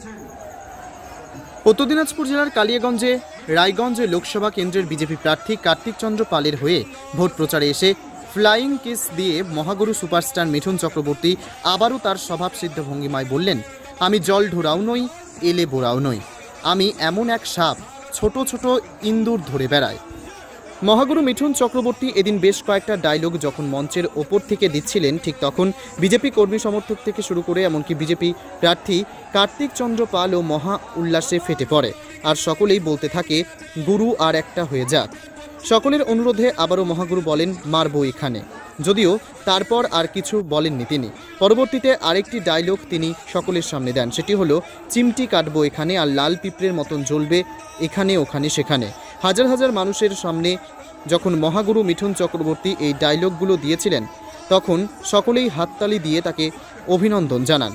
উত্তর দিনাজপুর জেলার কালিয়াগঞ্জে রায়গঞ্জ লোকসভা কেন্দ্রের বিজেপি প্রার্থী কার্তিক চন্দ্র পালের হয়ে ভোট প্রচারে এসে ফ্লাইং কিস দিয়ে মহাগুরু সুপারস্টার মিঠুন চক্রবর্তী আবারও তার স্বভাবসিদ্ধ ভঙ্গিমায় বললেন, আমি জল ঢোরাও নই, এলে বোড়াও নই, আমি এমন এক সাপ ছোট ছোট ইন্দুর ধরে বেড়ায়। মহাগুরু মিঠুন চক্রবর্তী এদিন বেশ কয়েকটা ডায়লগ যখন মঞ্চের ওপর থেকে দিচ্ছিলেন, ঠিক তখন বিজেপি কর্মী সমর্থক থেকে শুরু করে এমনকি বিজেপি প্রার্থী কার্তিক চন্দ্র পালও মহা উল্লাসে ফেটে পড়ে আর সকলেই বলতে থাকে, গুরু আর একটা হয়ে যাক। সকলের অনুরোধে আবারও মহাগুরু বলেন, মারবো এখানে। যদিও তারপর আর কিছু বলেননি তিনি। পরবর্তীতে আরেকটি ডায়লগ তিনি সকলের সামনে দেন, সেটি হলো, চিমটি কাটবো এখানে আর লাল পিঁপড়ের মতন জ্বলবে এখানে ওখানে সেখানে। হাজার হাজার মানুষের সামনে যখন মহাগুরু মিঠুন চক্রবর্তী এই ডায়লগগুলো দিয়েছিলেন, তখন সকলেই হাততালি দিয়ে তাকে অভিনন্দন জানান।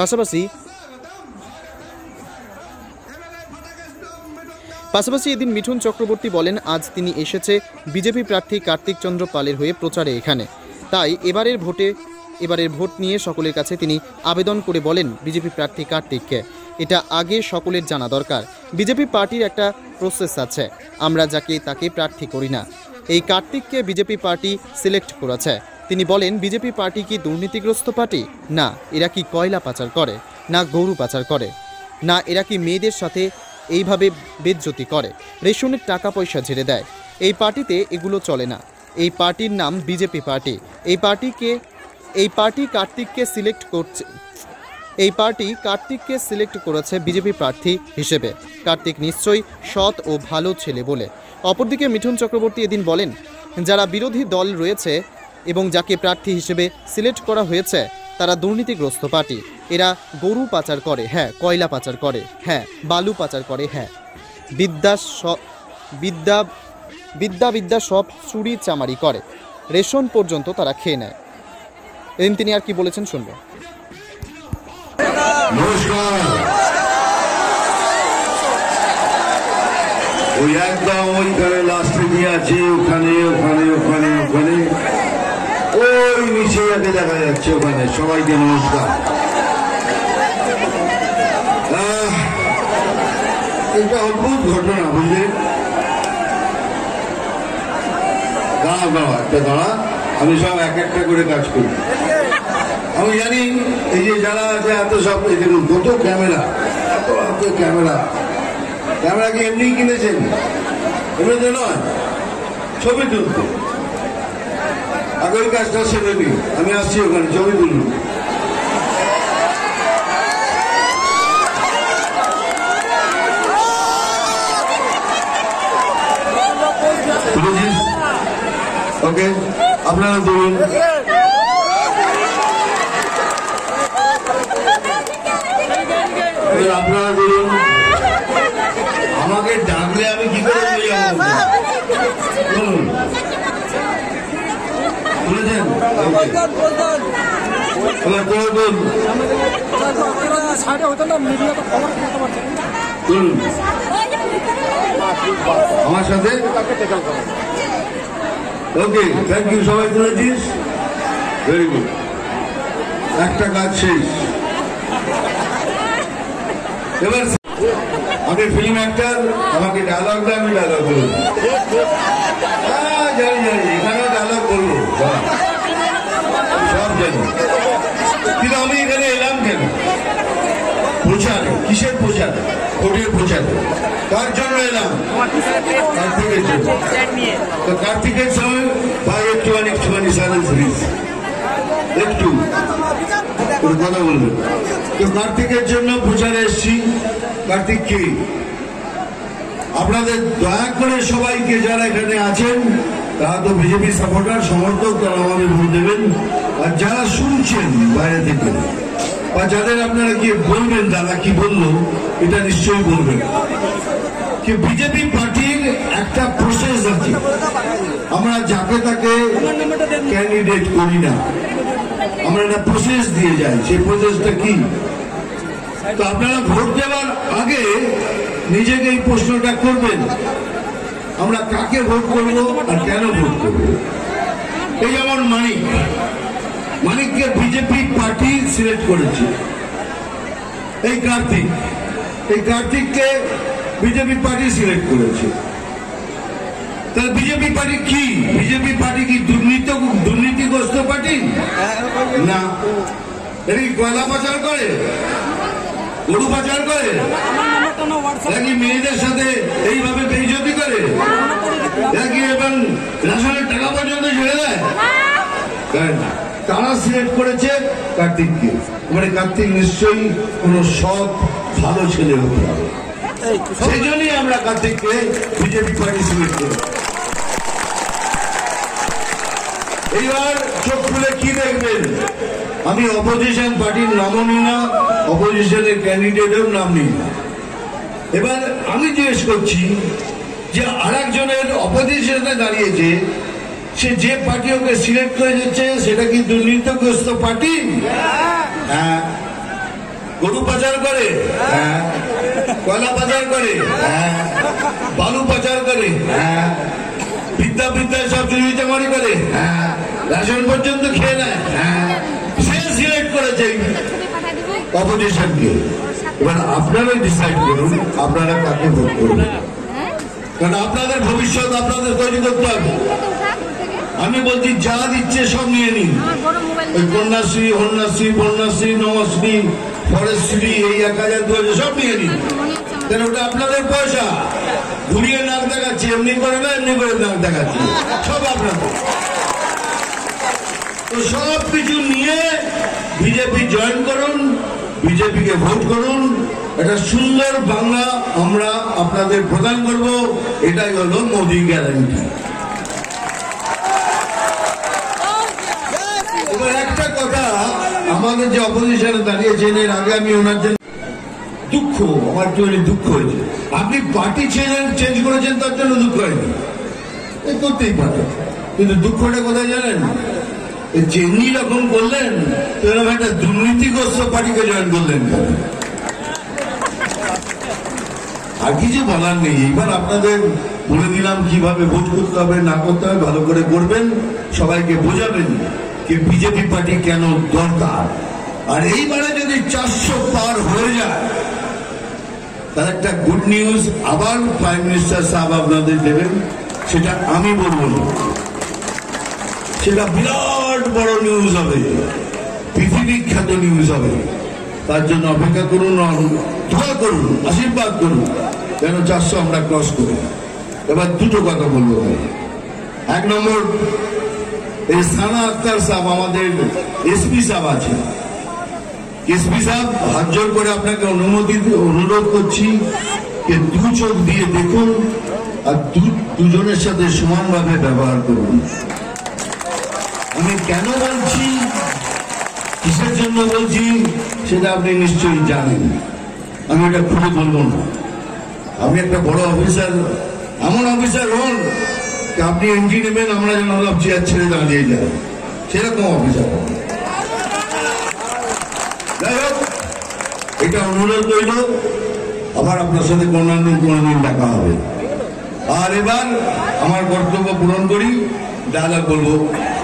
পাশাপাশি এদিন মিঠুন চক্রবর্তী বলেন, আজ তিনি এসেছে বিজেপি প্রার্থী কার্তিক চন্দ্র পালের হয়ে প্রচারে এখানে, তাই এবারের ভোট নিয়ে সকলের কাছে তিনি আবেদন করে বলেন বিজেপি প্রার্থী কার্তিককে। এটা আগে সকলের জানা দরকার। বিজেপি পার্টির একটা প্রসেস আছে, আমরা যাকে তাকে প্রার্থী করি না। এই কার্তিককে বিজেপি পার্টি সিলেক্ট করেছে। তিনি বলেন, বিজেপি পার্টি কি দুর্নীতিগ্রস্ত পার্টি? না। এরা কি কয়লা পাচার করে? না। গরু পাচার করে? না। এরা কি মেয়েদের সাথে এইভাবে বেজ্জতি করে, রেশনের টাকা পয়সা ঝেড়ে দেয়? এই পার্টিতে এগুলো চলে না। এই পার্টির নাম বিজেপি পার্টি। এই পার্টি কার্তিককে সিলেক্ট করেছে বিজেপি প্রার্থী হিসেবে। কার্তিক নিশ্চয়ই সৎ ও ভালো ছেলে বলে। অপরদিকে মিঠুন চক্রবর্তী এদিন বলেন, যারা বিরোধী দল রয়েছে এবং যাকে প্রার্থী হিসেবে সিলেক্ট করা হয়েছে তারা দুর্নীতিগ্রস্ত পার্টি। এরা গরু পাচার করে, হ্যাঁ, কয়লা পাচার করে, হ্যাঁ, বালু পাচার করে, হ্যাঁ, বিদ্যা সব চুরি চামারি করে, রেশন পর্যন্ত তারা খেয়ে নেয়। এদিন তিনি আর কি বলেছেন শুনব। নমস্কার। ওই একদম ওইখানে লাস্টে দিয়ে আছে, ওখানে ওখানে ওখানে ওখানে ওই নিচে যাকে দেখা যাচ্ছে ওখানে। সবাইকে নমস্কার। এটা অদ্ভুত ঘটনা, বুঝলেন? দাঁড়া, আমি সব এক একটা করে কাজ করি। আমি জানি এই যে যারা আছে এত সব দেখুন, কত ক্যামেরা, এত ক্যামেরা কি এমনি কিনেছেন? এমনিতে নয়, ছবি তুলতে। আগে ওই কাজটা সেরে নি, আমি আসছি ওখানে, ছবি তুলুন। ওকে, আপনারা তুলুন। আপনারা বলুন, আমাকে ডাকলে আমি কি করে বলুন? বুঝেছেন? আমার সাথে ওকে, থ্যাংক ইউ। সবাই তুলেছিস, ভেরি গুড। একটা কাজ শেষ। এবার আমি ফিল্ম অ্যাক্টর, আমাকে ডায়লগ দেয়, আমি ডায়লগ বলবো। জানি এখানেও ডায়লগ বলবো, সব জানি। কিন্তু আমি এখানে এলাম কেন? প্রচারে। কিসের প্রচারে? ভোটের প্রচারে। কার জন্য এলাম? কার্তিকের জন্য। তো কার্তিকের সময় ভাই একটুখানি সাইলেন্স প্লিজ, একটু কথা বলবেন। তো কার্তিকের জন্য প্রচারে এসছি। কার্তিক কে? আপনাদের দয়া করে সবাইকে যারা এখানে আছেন তারা তো বিজেপি সাপোর্টার, সমর্থক, তারা আমাদের ভোট দেবেন। আর যারা শুনছেন বাইরে থেকে বা যাদের আপনারা কি বলবেন, দাদা কি বললো, এটা নিশ্চয়ই বলবেন কি বিজেপি পার্টির একটা প্রসেস আছে। আমরা যাকে তাকে ক্যান্ডিডেট করি না, আমরা একটা প্রসেস দিয়ে যাই। সেই প্রসেসটা কি? তো আপনারা ভোট দেওয়ার আগে নিজেকে এই প্রশ্নটা করবেন, আমরা কাকে ভোট করব আর কেন ভোট করব। এই যেমন মানিককে বিজেপি পার্টি সিলেক্ট করেছে, এই কার্তিক এই কার্তিককে বিজেপি পার্টি সিলেক্ট করেছে। তাহলে বিজেপি পার্টি কি? বিজেপি পার্টি কি দুর্নীতিগ্রস্ত পার্টি? না। এরা কি কয়লা পাচার করে, গরু পাচার করে, নাকি মেয়েদের সাথে এইভাবে বেইজ্জতি করে, নাকি এবং রেশনের টাকা পর্যন্ত ছেড়ে দেয়? তারা সিলেক্ট করেছে কার্তিককে। মানে কার্তিক নিশ্চয়ই কোন সৎ ভালো ছেলে হতে হবে, সেই জন্যই আমরা কার্তিককে বিজেপি পার্টি সিলেক্ট করি। এইবার চোখ খুলে কি দেখবেন, আমি অপোজিশন পার্টির নামও নিই না, অপোজিশনের ক্যান্ডিডেটের নাম নিই না। এবার আমি জিজ্ঞেস করছি যে আর একজনের অপোজিশনে দাঁড়িয়েছে, সে যে পার্টি ওকে সিলেক্ট করে দিচ্ছে সেটা কি দুর্নীতিগ্রস্ত পার্টি? হ্যাঁ। গরু পাচার করে, হ্যাঁ। কয়লা পাচার করে, হ্যাঁ। বালু পাচার করে, হ্যাঁ। বিদ্যায় সব চুরি করে, হ্যাঁ। রেশন পর্যন্ত খেয়ে নেয়, হ্যাঁ। সে সিলেক্ট করেছে অপোজিশনকে। এবার আপনারাই ডিসাইড করুন আপনারা কাকে ভোট করুন, কারণ আপনাদের ভবিষ্যৎ আপনাদের তৈরি করতে হবে। আমি বলছি যা দিচ্ছে সব নিয়ে নিন, ওই কন্যাশ্রী, হন্যাশ্রী, বন্যাশ্রী, নমশ্রী, ফরেস্ট্রি, এই 1000 2000 সব নিয়ে নিন, কেন ওটা আপনাদের পয়সা। ঘুরিয়ে নাক দেখাচ্ছি, এমনি করে না এমনি করে নাক দেখাচ্ছি, সব আপনাদের। তো সব কিছু নিয়ে বিজেপি জয়েন করুন, বিজেপিকে ভোট করুন। একটা সুন্দর বাংলা আমরা আপনাদের প্রদান করব, এটাই হলো মোদি গ্যারান্টি। এবার একটা কথা, আমাদের যে অপোজিশনে দাঁড়িয়েছেন, এর আগে আমি ওনার জন্য দুঃখ, আমার জন্য দুঃখ হয়েছে। আপনি পার্টি চেঞ্জ করেছেন, তার জন্য দুঃখ হয়নি, এই করতেই পারে, কিন্তু দুঃখটা কোথায় জানেন? যেমনি রকম করলেন এরকম একটা দুর্নীতিগ্রস্ত পার্টিকে জয়েন করলেন। আর কিছু বলার নেই। এবার আপনাদের বলে দিলাম কিভাবে ভোট করতে হবে না করতে হবে, ভালো করে করবেন, সবাইকে বোঝাবেন যে বিজেপি পার্টি কেন দরকার। আর এইবারে যদি 400 পার হয়ে যায় তার একটা গুড নিউজ আবার প্রাইম মিনিস্টার সাহেব আপনাদের দেবেন, সেটা আমি বলবো না, সেটা বিরাট বড় নিউজ হবে, পৃথিবী খ্যাত নিউজ হবে। তার জন্য অপেক্ষা করুন, দোয়া করুন, আশীর্বাদ করুন যেন 400 আমরা ক্রস করি। এবার দুটো কথা বলবো। 1 নম্বর, এই সানা আক্তার সাহেব আমাদের এসপি সাহেব আছে, এসপি সাহেব হাত জোর করে আপনাকে অনুরোধ করছি যে 2 চোখ দিয়ে দেখুন আর দুজনের সাথে সমানভাবে ব্যবহার করুন। আমি কেন বলছি, কিসের জন্য বলছি সেটা আপনি নিশ্চয়ই জানেন, আমি এটা খুলে বলবো না। আপনি একটা বড় অফিসার, এমন অফিসার হন আপনি এন্ট্রি নেবেন, আমরা যেন সব চেয়ার ছেড়ে দাঁড়িয়ে যাই, সেরকম অফিসার হন। যাই হোক, এটা অনুরোধ রইল, আবার আপনার সাথে কোনদিন দেখা হবে। আর এবার আমার কর্তব্য পূরণ করি, ডায়লগ বলবো।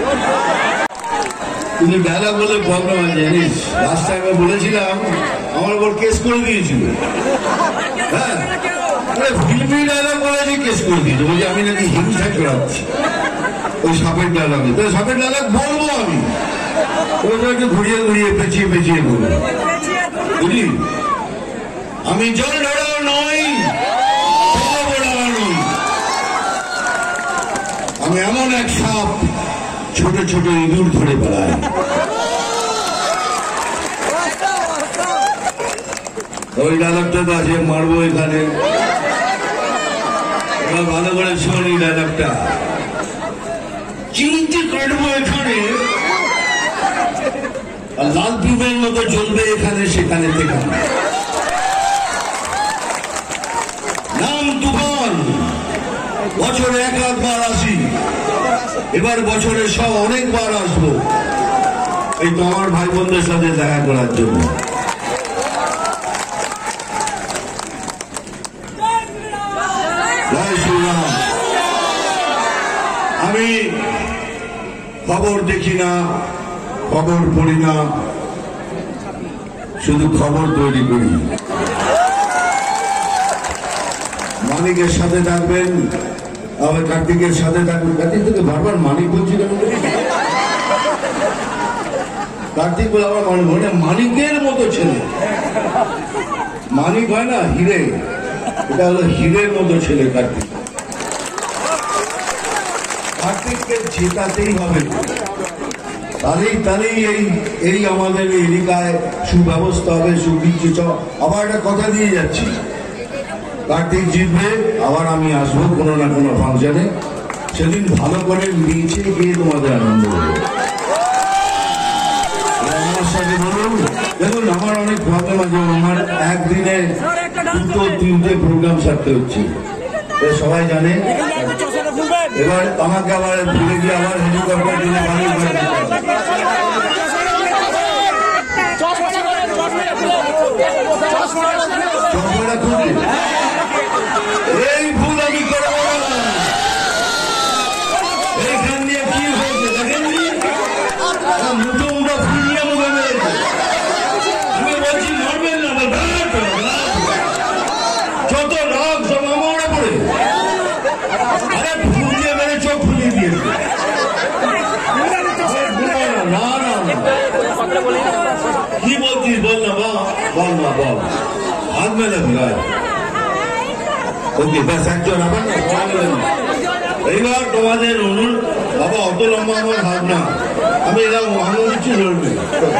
কিন্তু ডায়লগ বলে প্রবলেম আছে জানিস, লাস্ট টাইমে বলেছিলাম আমার উপর কেস করে দিয়েছিল। হ্যাঁ, ফিল্মি ডায়লগ বলেছি, কেস করে দিয়েছিল, বলছি আমি নাকি হিংসা ছড়াচ্ছি ওই সাপের ডায়লগে। তো সাপের ডায়লগ বলবো আমি, ওইটা একটু ঘুরিয়ে পেঁচিয়ে বলবো, বুঝলি? আমি জল ঢালাও নই, আমি এমন এক সাপ ছোট ছোট ইঁদুর ধরে বেড়ায়। ওই ডায়লগটা তো আছে, মারবো এখানে, ভালো করে শোন এই ডায়লগটা, চিমটি কাটবো এখানে, আর লাল পিঁপড়ের মতো চলবে এখানে সেখানে সেখানে। নাম তুফান, বছরে 1 বার আসি, এবার বছরে সব অনেকবার আসবো এই তো আমার ভাই বোনদের সাথে দেখা করার জন্য। জয় শ্রীরাম। আমি খবর দেখি না, খবর পড়ি না, শুধু খবর তৈরি করি। মানিকের সাথে থাকবেন, আবার কার্তিকের সাথে থাকবেন। কার্তিক থেকে বারবার মানিক বলছি কেন? কার্তিক বলে আবার মানিক, মানিকের মতো ছেলে। মানিক হয় না হিরে, এটা হলো হিরের মতো ছেলে কার্তিক। কার্তিককে জেতাতেই হবে, তাহলেই এই আমাদের এলাকায় সুব্যবস্থা হবে, সুবিচ্ছিত। আবার একটা কথা দিয়ে যাচ্ছি, কার্তিক জিতবে, আবার আমি আসবো কোনো না কোনো ফাংশনে, সেদিন ভালো করে নিচে গিয়ে তোমাদের আনন্দ দেবো। আমার সাথে বলুন, দেখুন আমার অনেক প্রবলেম আছে, আমার একদিনে 2-3টে প্রোগ্রাম সারতে হচ্ছে, সবাই জানে। এবার আমাকে আবার ভুলে গিয়ে আবার হেলিকপ্টার দিনে এই ভুল আমি করবো না। এইখান দিয়ে কি হয়েছে দেখেননি? মুঠো মুঠো ফুলিয়ে মুখে মেরেছে। আমি বলছি মরবেন না, যত রাগ সব আমার পড়ে। আরে ফুল দিয়ে মেরে চোখ ফুলিয়ে দিয়েছে। না না কি বলছিস বল না, বল না বল, হাত মেলে গায়ে। ওকে ব্যাস একজন আবার না, এইবার তোমাদের অনুর বাবা অত লম্বা আমার হাত না, আমি এরকম ভালো দিচ্ছি ধরবে।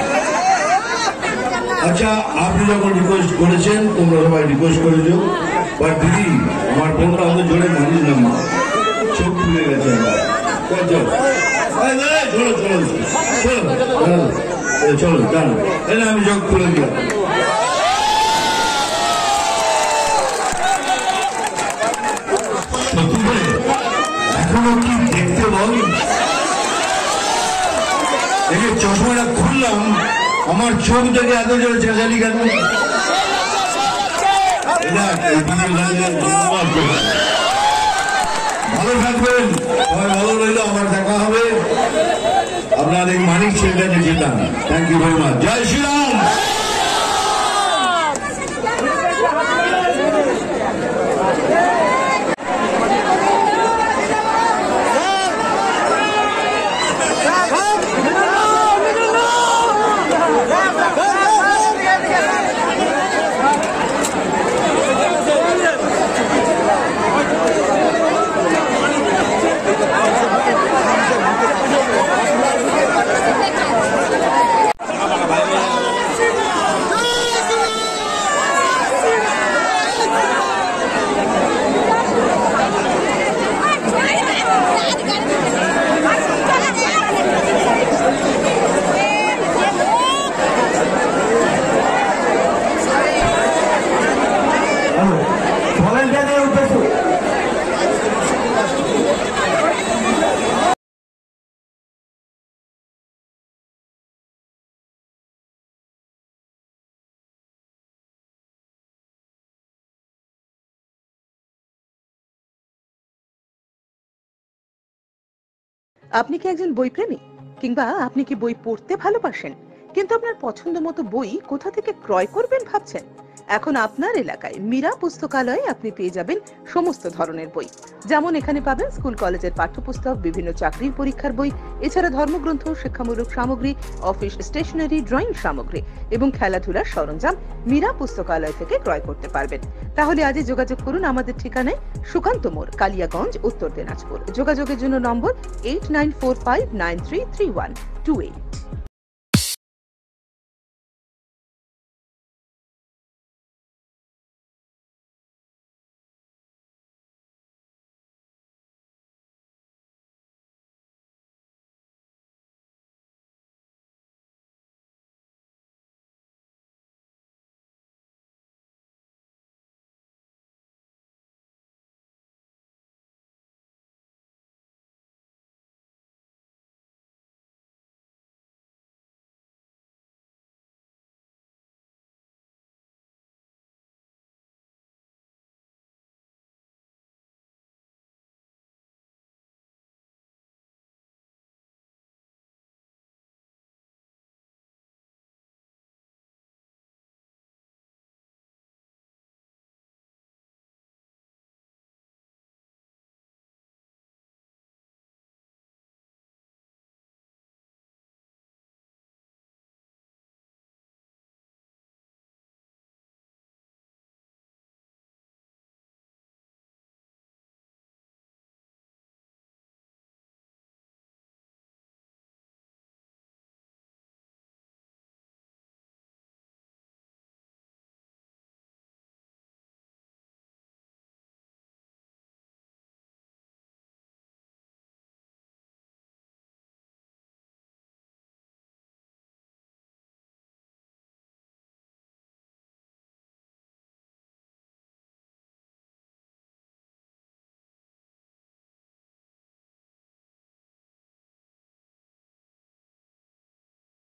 আচ্ছা আপনি যখন রিকোয়েস্ট করেছেন, তোমরা সবাই রিকোয়েস্ট করেছো, বাট দিদি আমার বোনরা অত জোরে মানিস না, মা চোখ খুলে গেছে আমার। চলো চলো চলো চলো জানো, আমি চোখ খুলে দিলাম। এখনো কি দেখতে বল? দেখে চশমাটা খুললাম, আমার চোখ থেকে এত জোরে চেঁচালি কেন? ভালো থাকবেন, সবাই ভালো রইল, আবার দেখা হবে। আপনার এই মানিক ছেলেটাকে যেতাম। Thank you very much. জয় শ্রীরাম। আপনি কি একজন বই প্রেমী, কিংবা আপনি কি বই পড়তে ভালোবাসেন, কিন্তু আপনার পছন্দ মতো বই কোথা থেকে ক্রয় করবেন ভাবছেন? এখন আপনার এলাকায় মীরা পুস্তকালয়ে আপনি পেয়ে যাবেন সমস্ত ধরনের বই। যেমন এখানে পাবেন স্কুল কলেজের পাঠ্যপুস্তক, বিভিন্ন চাকরির পরীক্ষার বই, এছাড়া ধর্মগ্রন্থ, শিক্ষামূলক সামগ্রী, অফিস স্টেশনারি, ড্রয়িং সামগ্রী এবং খেলাধুলার সরঞ্জাম মীরা পুস্তকালয় থেকে ক্রয় করতে পারবেন। তাহলে আজই যোগাযোগ করুন আমাদের ঠিকানায়, সুকান্ত মোড়, কালিয়াগঞ্জ, উত্তর দিনাজপুর। যোগাযোগের জন্য নম্বর 8945933128।